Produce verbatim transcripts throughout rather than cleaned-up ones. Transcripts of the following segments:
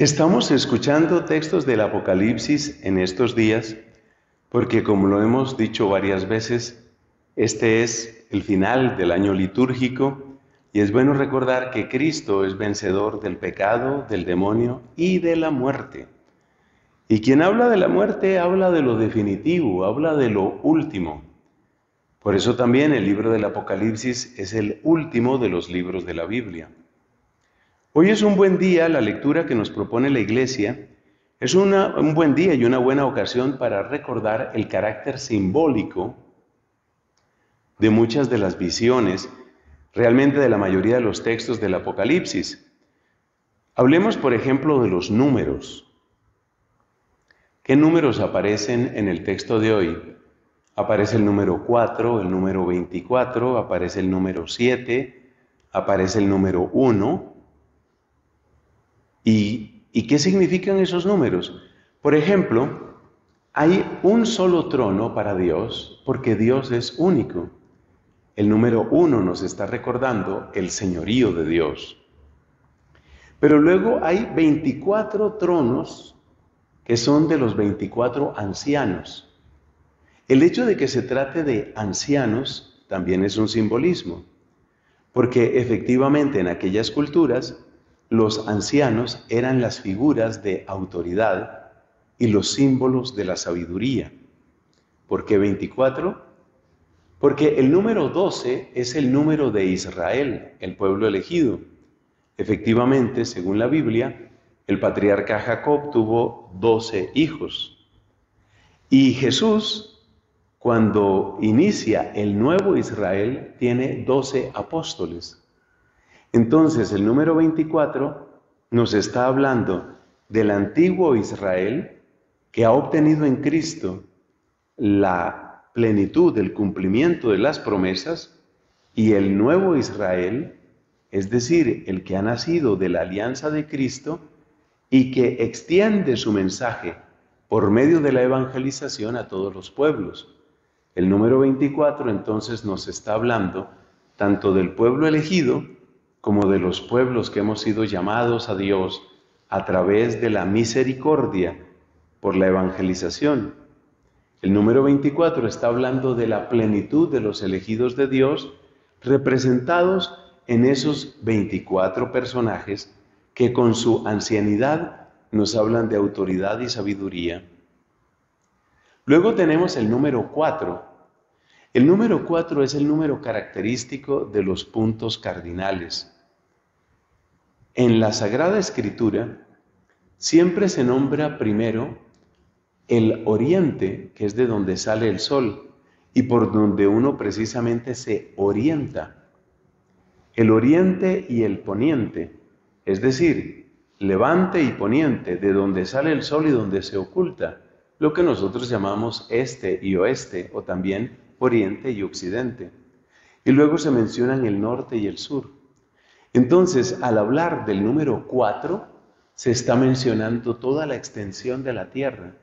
Estamos escuchando textos del Apocalipsis en estos días porque, como lo hemos dicho varias veces, este es el final del año litúrgico y es bueno recordar que Cristo es vencedor del pecado, del demonio y de la muerte. Y quien habla de la muerte habla de lo definitivo, habla de lo último. Por eso también el libro del Apocalipsis es el último de los libros de la Biblia. Hoy es un buen día, la lectura que nos propone la Iglesia es una, un buen día y una buena ocasión para recordar el carácter simbólico de muchas de las visiones, realmente de la mayoría de los textos del Apocalipsis. Hablemos, por ejemplo, de los números. ¿Qué números aparecen en el texto de hoy? Aparece el número cuatro, el número veinticuatro, aparece el número siete, aparece el número uno. ¿Y, ¿Y qué significan esos números? Por ejemplo, hay un solo trono para Dios porque Dios es único. El número uno nos está recordando el señorío de Dios. Pero luego hay veinticuatro tronos que son de los veinticuatro ancianos. El hecho de que se trate de ancianos también es un simbolismo, porque efectivamente en aquellas culturas los ancianos eran las figuras de autoridad y los símbolos de la sabiduría. ¿Por qué veinticuatro? Porque el número doce es el número de Israel, el pueblo elegido. Efectivamente, según la Biblia, el patriarca Jacob tuvo doce hijos. Y Jesús, cuando inicia el nuevo Israel, tiene doce apóstoles. Entonces, el número veinticuatro nos está hablando del antiguo Israel que ha obtenido en Cristo la plenitud del cumplimiento de las promesas y el nuevo Israel, es decir, el que ha nacido de la alianza de Cristo y que extiende su mensaje por medio de la evangelización a todos los pueblos. El número veinticuatro entonces nos está hablando tanto del pueblo elegido como de los pueblos que hemos sido llamados a Dios a través de la misericordia por la evangelización. El número veinticuatro está hablando de la plenitud de los elegidos de Dios, representados en esos veinticuatro personajes que con su ancianidad nos hablan de autoridad y sabiduría. Luego tenemos el número cuatro. El número cuatro es el número característico de los puntos cardinales. En la Sagrada Escritura siempre se nombra primero el oriente, que es de donde sale el sol y por donde uno precisamente se orienta. El oriente y el poniente, es decir, levante y poniente, de donde sale el sol y donde se oculta, lo que nosotros llamamos este y oeste, o también oriente y occidente. Y luego se mencionan el norte y el sur. Entonces, al hablar del número cuatro, se está mencionando toda la extensión de la tierra.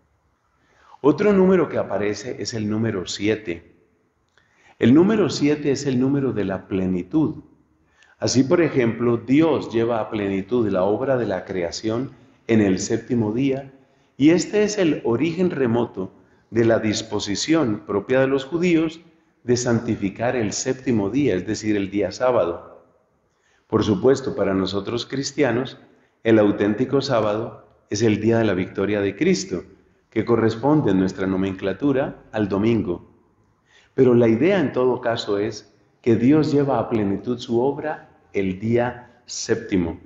Otro número que aparece es el número siete. El número siete es el número de la plenitud. Así, por ejemplo, Dios lleva a plenitud la obra de la creación en el séptimo día, y este es el origen remoto de la disposición propia de los judíos de santificar el séptimo día, es decir, el día sábado. Por supuesto, para nosotros cristianos, el auténtico sábado es el día de la victoria de Cristo, que corresponde en nuestra nomenclatura al domingo. Pero la idea en todo caso es que Dios lleva a plenitud su obra el día séptimo.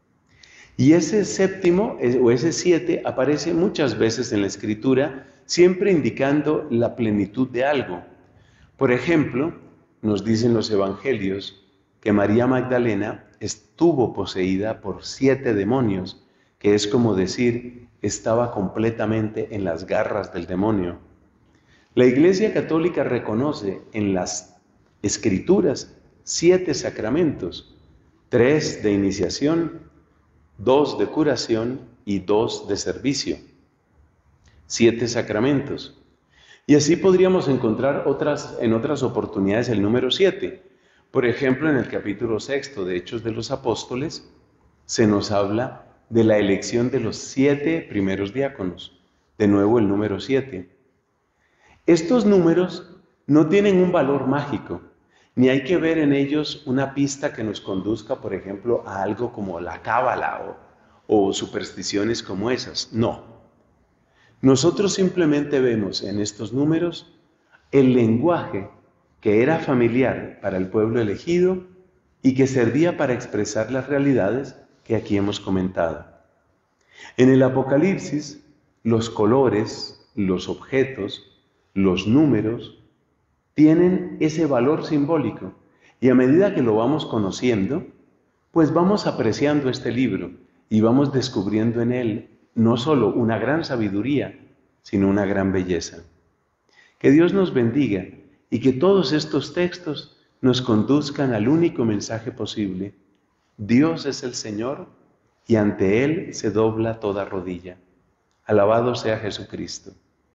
Y ese séptimo, o ese siete, aparece muchas veces en la Escritura, siempre indicando la plenitud de algo. Por ejemplo, nos dicen los evangelios que María Magdalena estuvo poseída por siete demonios, que es como decir, estaba completamente en las garras del demonio. La Iglesia Católica reconoce en las Escrituras siete sacramentos, tres de iniciación, dos de curación y dos de servicio. Siete sacramentos. Y así podríamos encontrar otras, en otras oportunidades el número siete. Por ejemplo, en el capítulo sexto de Hechos de los Apóstoles, se nos habla de la elección de los siete primeros diáconos. De nuevo el número siete. Estos números no tienen un valor mágico, ni hay que ver en ellos una pista que nos conduzca, por ejemplo, a algo como la cábala o, o supersticiones como esas. No. Nosotros simplemente vemos en estos números el lenguaje que era familiar para el pueblo elegido y que servía para expresar las realidades que aquí hemos comentado. En el Apocalipsis, los colores, los objetos, los números, tienen ese valor simbólico y a medida que lo vamos conociendo, pues vamos apreciando este libro y vamos descubriendo en él no solo una gran sabiduría, sino una gran belleza. Que Dios nos bendiga y que todos estos textos nos conduzcan al único mensaje posible. Dios es el Señor y ante Él se dobla toda rodilla. Alabado sea Jesucristo.